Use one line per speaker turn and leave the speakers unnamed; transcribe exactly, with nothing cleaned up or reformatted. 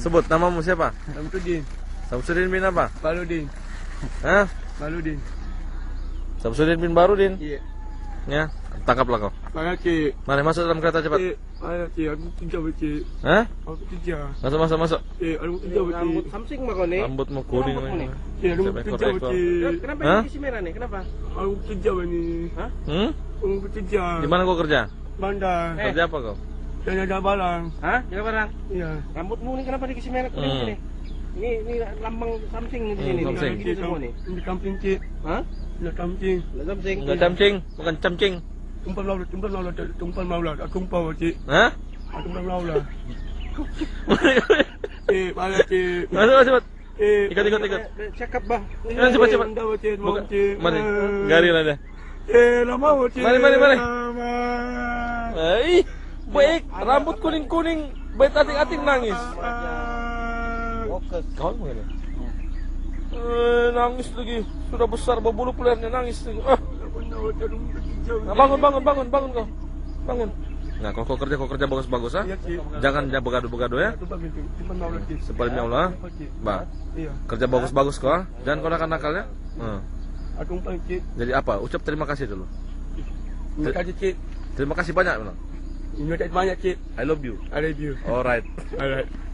Sebut namamu siapa?
Samsudin.
Samsudin bin apa?
Baludin.
Hah?
Baludin.
Samsudin bin Barudin.
Iya.
Ya, tangkaplah kau.
Mana cik?
Mari masuk dalam kereta cepat.
Cik, mana cik? Aku kerja cik.
Hah?
Aku kerja.
Masuk masuk masuk.
Cik, aku kerja cik.
Rambut samsing mah kau nih.
Rambutmu kuning
Rambutmu
nih.
nih.
Cik, aku
Siapa
kerja
ekor-ekor?
cik.
Kenapa
Hah?
ini isi merah nih? Kenapa?
Aku kerja ni.
Hah?
Hmm?
Aku kerja.
Di mana kau kerja?
Bandar.
Eh.
Kerja apa kau?
Dan ada barang.
Hah? Jaga barang.
Iya.
Rambutmu nih kenapa dikasih merah kuning
Hmm.
ini? Ini ini lambang samsing nih di
Hmm,
sini.
samsing.
Gini semua nih.
Ini kamping cik.
Hah?
Ini kamping.
Lah samsing.
Enggak camcing, bukan camcing.
Tumpal maula, tumpal maula, tumpal maula. Aku tumpal cik.
Hah?
Aku tumpal maula. Cik, mana cik?
Masuk masuk. masuk.
Cik.
Ikut ikut ikut.
Cakap bah.
Ya, cepat cepat.
Anda cik, mau
Buka.
cik.
Mari. Gari lah dia.
Eh, lama cik.
Mari, mari, mari.
Lama.
Eh, baik, rambut kuning-kuning, baik ating-ating nangis.
Fokus.
Kau mau ini? Eh, nangis lagi. Sudah besar berbulu pelernya nangis lagi. Ah, nah, bangun bangun bangun bangun kau. Bangun. Nah, kalau kau kerja kau kerja bagus-bagus ah.
Iya, Cik.
Jangan jangan begaduh-begaduh ya.
Tumpal pintu, tumpal maula cik.
Sepaling Allah. Bah,
Iya.
kerja bagus-bagus kau ah. Jangan kau nakal-nakal ya. Hmm.
Aku tumpal cik.
Jadi apa? Ucap terima kasih dulu.
Terima kasih cik.
Terima kasih banyak bilang.
Terima kasih banyak cik.
I love you.
I love you.
Alright.
Alright.